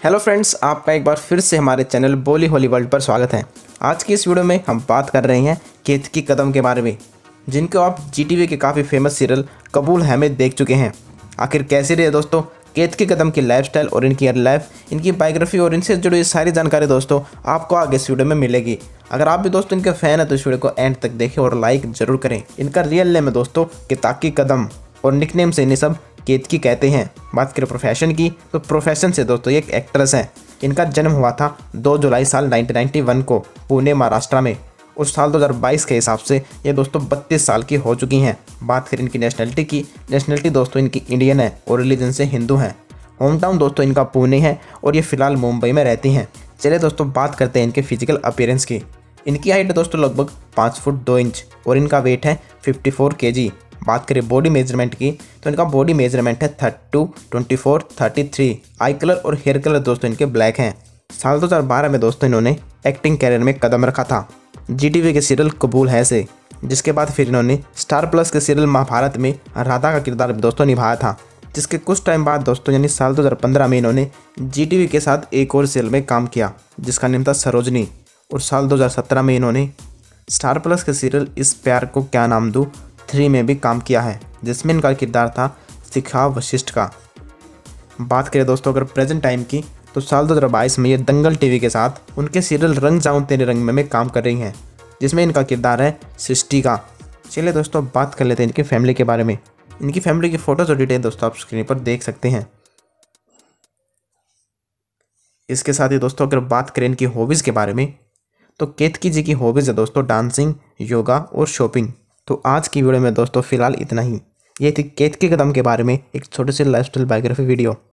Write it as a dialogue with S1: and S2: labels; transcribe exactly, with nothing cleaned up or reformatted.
S1: Hello friends, आपका एक बार फिर से हमारे चैनल बोली होली वर्ल्ड पर स्वागत है। आज की इस वीडियो में हम बात कर रहे हैं केतकी कदम के बारे में, जिनको आप जी टी वी के काफ़ी फेमस सीरियल कबूल है में देख चुके हैं। आखिर कैसी रही है दोस्तों केतकी कदम की लाइफस्टाइल और इनकी रियल लाइफ, इनकी बायोग्राफी और इनसे जुड़ी सारी जानकारी दोस्तों आपको आगे इस वीडियो में मिलेगी। अगर आप भी दोस्तों इनके फैन है तो इस वीडियो को एंड तक देखें और लाइक जरूर करें। इनका रियल नेम है दोस्तों केतकी कदम और निकनेम से इन्हें सब केतकी कहते हैं। बात करें प्रोफेशन की तो प्रोफेशन से दोस्तों ये एक एक्ट्रेस हैं। इनका जन्म हुआ था दो जुलाई साल उन्नीस सौ इक्यानवे को पुणे महाराष्ट्र में। उस साल दो हज़ार बाईस के हिसाब से ये दोस्तों बत्तीस साल की हो चुकी हैं। बात करें इनकी नेशनलिटी की, नेशनलिटी दोस्तों इनकी इंडियन है और रिलीजन से हिंदू हैं। होम टाउन दोस्तों इनका पुणे है और ये फिलहाल मुंबई में रहती हैं। चलिए दोस्तों बात करते हैं इनके फिजिकल अपीयरेंस की। इनकी हाइट है दोस्तों लगभग पाँच फुट दो इंच और इनका वेट है चौवन केजी। बात करें बॉडी मेजरमेंट की तो इनका बॉडी मेजरमेंट है बत्तीस, चौबीस, तैंतीस। आई कलर और हेयर कलर दोस्तों इनके ब्लैक हैं। साल दो हज़ार बारह में दोस्तों इन्होंने एक्टिंग कैरियर में कदम रखा था जी टी वी के सीरियल कबूल है से, जिसके बाद फिर इन्होंने स्टार प्लस के सीरियल महाभारत में राधा का किरदार भी दोस्तों निभाया था। जिसके कुछ टाइम बाद दोस्तों यानी साल दो हज़ार पंद्रह में इन्होंने जी टी वी के साथ एक और सीरियल में काम किया जिसका नाम था सरोजनी। और साल दो हज़ार सत्रह में इन्होंने स्टार प्लस के सीरियल इस प्यार को क्या नाम दूँ थ्री में भी काम किया है, जिसमें इनका किरदार था शिखा वशिष्ठ का। बात करें दोस्तों अगर प्रेजेंट टाइम की तो साल दो हज़ार बाईस में ये दंगल टीवी के साथ उनके सीरियल रंग जाऊं तेरे रंग में में काम कर रही हैं, जिसमें इनका किरदार है सृष्टि का। चलिए दोस्तों बात कर लेते हैं इनकी फैमिली के बारे में। इनकी फैमिली की फ़ोटोज़ और डिटेल दोस्तों आप स्क्रीन पर देख सकते हैं। इसके साथ ही दोस्तों अगर बात करें इनकी हॉबीज़ के बारे में तो केतकी जी की हॉबीज़ है दोस्तों डांसिंग, योगा और शॉपिंग। तो आज की वीडियो में दोस्तों फिलहाल इतना ही। ये थी केतकी कदम के बारे में एक छोटी सी लाइफस्टाइल बायोग्राफी वीडियो।